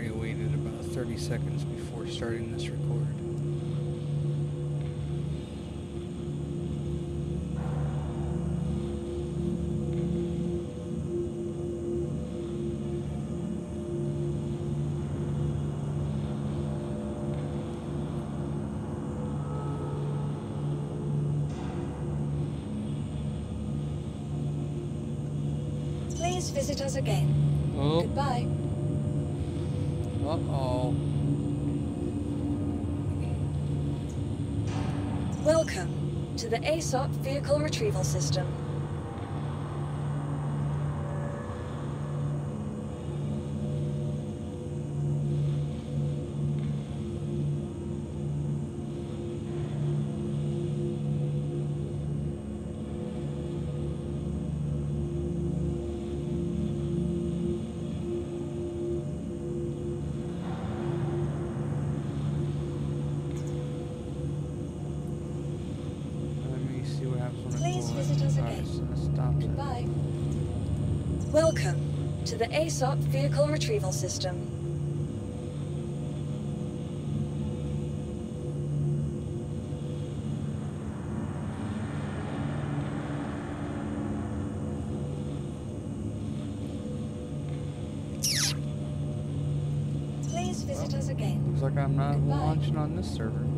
already waited about 30 seconds before starting this record. Please visit us again. Oh. Goodbye. Uh-oh. Welcome to the ASOP Vehicle Retrieval System. Please visit us again. Goodbye. Welcome to the ASOP Vehicle Retrieval System. Please visit us again. Looks like I'm not Goodbye. launching on this server.